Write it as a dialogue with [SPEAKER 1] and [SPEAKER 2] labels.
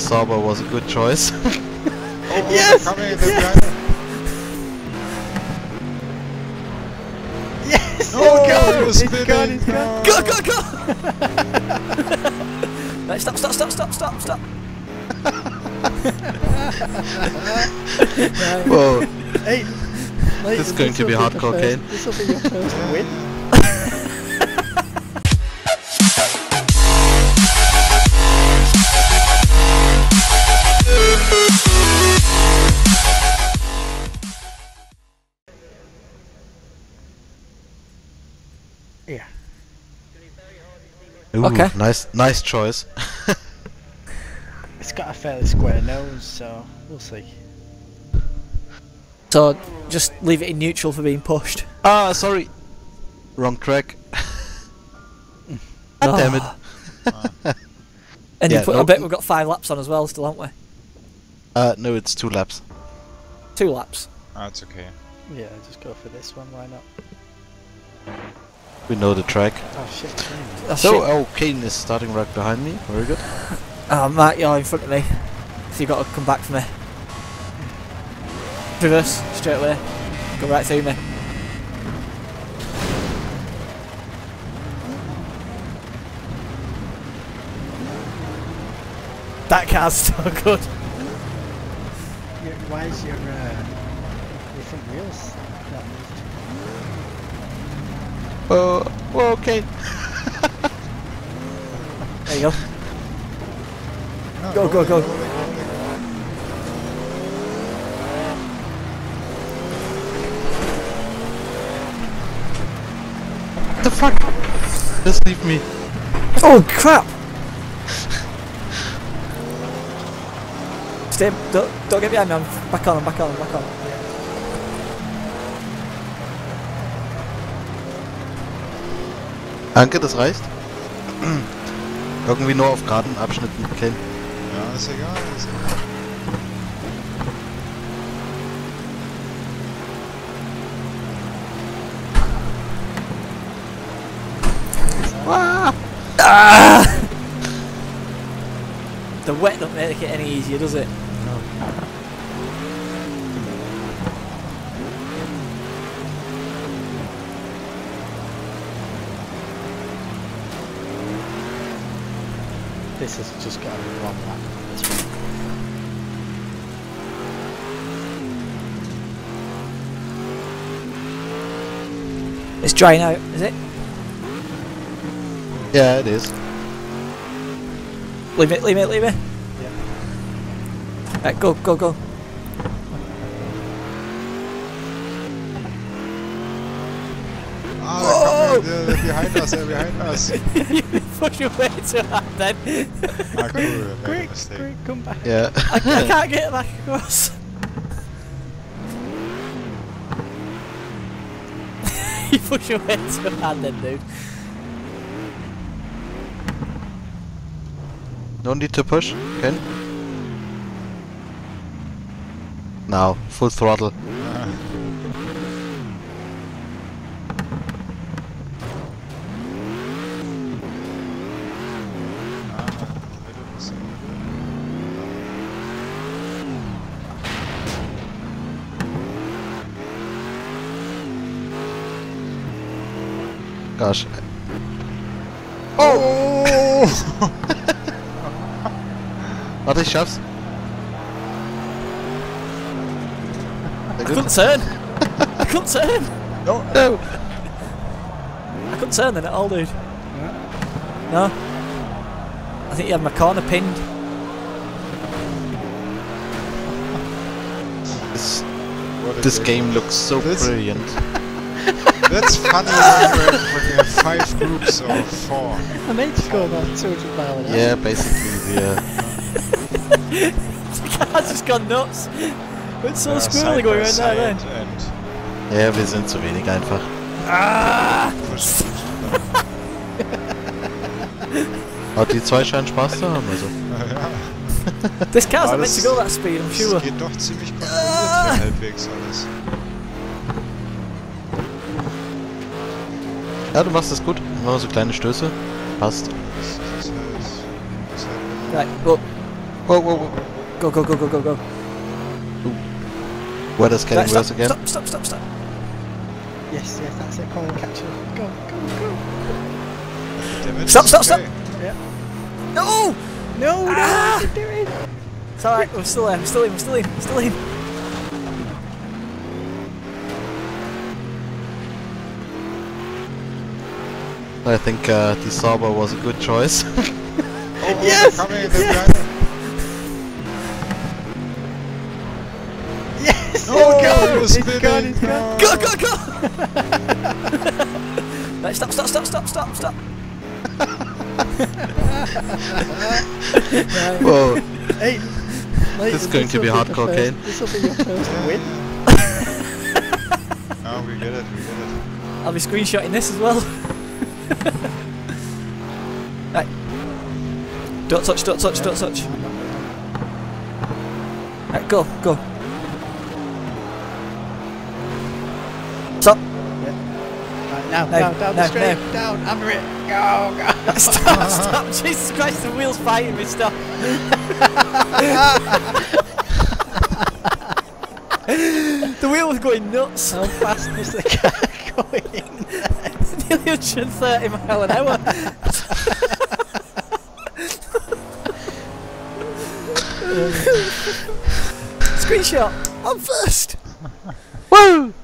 [SPEAKER 1] Sauber was a good choice.
[SPEAKER 2] Yes! Yes!
[SPEAKER 3] Oh god!
[SPEAKER 2] He's gone, he's gone!
[SPEAKER 3] Go, go, go! Right, stop.
[SPEAKER 1] Whoa,
[SPEAKER 2] Hey!
[SPEAKER 1] this is going to be hardcore, Kane.
[SPEAKER 2] This will be your first win. Yeah.
[SPEAKER 1] Ooh,
[SPEAKER 3] Okay.
[SPEAKER 1] Nice choice.
[SPEAKER 2] It's got a fairly square nose, so we'll see.
[SPEAKER 3] So, just leave it in neutral for being pushed.
[SPEAKER 1] Ah, sorry. Wrong track. God damn it.
[SPEAKER 3] And
[SPEAKER 1] Yeah,
[SPEAKER 3] I bet we've got 5 laps on as well still, haven't we?
[SPEAKER 1] No, it's 2 laps.
[SPEAKER 3] 2 laps.
[SPEAKER 4] Oh, it's okay.
[SPEAKER 2] Yeah, just go for this one, why not?
[SPEAKER 1] We know the track.
[SPEAKER 2] Oh shit,
[SPEAKER 3] Oh,
[SPEAKER 1] So,
[SPEAKER 3] shit.
[SPEAKER 1] oh, Kane is starting right behind me. Very good.
[SPEAKER 3] Oh, Matt, you're in front of me. So you've got to come back for me. Reverse, straight away. Go right through me. That car's so good.
[SPEAKER 2] Why is your front wheels not moved?
[SPEAKER 1] Whoa, Kane.
[SPEAKER 3] There you go.
[SPEAKER 4] No,
[SPEAKER 3] Go.
[SPEAKER 1] What the fuck? Just leave me.
[SPEAKER 3] Oh crap! Stay, don't get behind me, I'm back on.
[SPEAKER 1] Danke, das reicht. Irgendwie nur auf geraden Abschnitten, Kane.
[SPEAKER 4] Ja, ist egal, ist egal.
[SPEAKER 3] Ah! The wet don't make it any easier, does it?
[SPEAKER 2] This has just got a wrong lap.
[SPEAKER 3] It's drying out, is it?
[SPEAKER 1] Yeah, it is.
[SPEAKER 3] Leave it.
[SPEAKER 2] Yeah.
[SPEAKER 3] Right, go.
[SPEAKER 4] Ah, they're behind us,
[SPEAKER 3] You push your way too hard then.
[SPEAKER 4] Ah, cool, I made a
[SPEAKER 2] Quick,
[SPEAKER 4] mistake.
[SPEAKER 2] come back.
[SPEAKER 1] Yeah.
[SPEAKER 3] I can't get back across. You push your way too hard then, dude.
[SPEAKER 1] No need to push, Kane. Now, full throttle. Gosh.
[SPEAKER 4] Oh!
[SPEAKER 1] Warte, ich schaff's.
[SPEAKER 3] I couldn't turn.
[SPEAKER 1] No.
[SPEAKER 3] I couldn't turn then at all, dude. No. I think you had my corner pinned.
[SPEAKER 1] This game looks so brilliant.
[SPEAKER 4] That's funny when you have 5 groups or 4.
[SPEAKER 2] I made you go about 200 miles an hour.
[SPEAKER 1] Yeah, basically, yeah.
[SPEAKER 3] The car's just gone nuts. It's so squirrely going around there then.
[SPEAKER 1] Ja, wir sind zu wenig einfach.
[SPEAKER 3] Ah!
[SPEAKER 1] Aber die 2 scheinen Spaß zu haben, also.
[SPEAKER 3] This car's not meant to go that speed, I'm sure.
[SPEAKER 4] Das geht doch ziemlich kontrolliert für halbwegs alles.
[SPEAKER 1] Ja, du machst das gut. Nur so kleine Stöße. Passt.
[SPEAKER 3] Right, go.
[SPEAKER 1] Whoa, whoa, whoa.
[SPEAKER 3] Go, go, go, go, go, go.
[SPEAKER 1] Weather's getting
[SPEAKER 3] Right,
[SPEAKER 1] worse
[SPEAKER 3] stop,
[SPEAKER 1] again.
[SPEAKER 3] stop, stop, stop, stop.
[SPEAKER 2] Yes, yes, that's it. Come on, catch it. Go, go, go.
[SPEAKER 4] Damn it,
[SPEAKER 3] Stop,
[SPEAKER 4] it's
[SPEAKER 3] stop, stop.
[SPEAKER 4] okay.
[SPEAKER 2] Yeah.
[SPEAKER 3] No!
[SPEAKER 2] No, no,
[SPEAKER 3] Ah!
[SPEAKER 2] what are you doing?
[SPEAKER 3] It's alright, we're still in, we're still in, we're still in, we're still in.
[SPEAKER 1] I think the Sauber was a good choice.
[SPEAKER 4] Oh,
[SPEAKER 2] Yes!
[SPEAKER 4] they're coming,
[SPEAKER 2] Yes!
[SPEAKER 4] they're
[SPEAKER 2] Yes!
[SPEAKER 4] Oh,
[SPEAKER 2] it's
[SPEAKER 4] God,
[SPEAKER 2] gone!
[SPEAKER 4] you're
[SPEAKER 2] It's
[SPEAKER 4] spinning.
[SPEAKER 2] gone, it's gone.
[SPEAKER 3] Go, go, go! Right, stop, stop, stop, stop, stop, stop. Right.
[SPEAKER 1] Whoa,
[SPEAKER 2] Hey,
[SPEAKER 1] this is going to be hardcore, Kane.
[SPEAKER 2] This will be your first win.
[SPEAKER 4] Oh, we get it, we get it.
[SPEAKER 3] I'll be screenshotting this as well. Right. Don't touch, don't touch, don't touch. Right, go, go. Stop.
[SPEAKER 2] Right, now,
[SPEAKER 3] No,
[SPEAKER 2] down
[SPEAKER 3] no,
[SPEAKER 2] the straight,
[SPEAKER 3] no.
[SPEAKER 2] down, hammer it. Go, go.
[SPEAKER 3] Stop, stop. Jesus Christ, the wheel's fighting me, stop. The wheel was going nuts.
[SPEAKER 2] How fast was the car going?
[SPEAKER 3] Nearly 130 mile an hour. Screenshot. I'm first. Woo!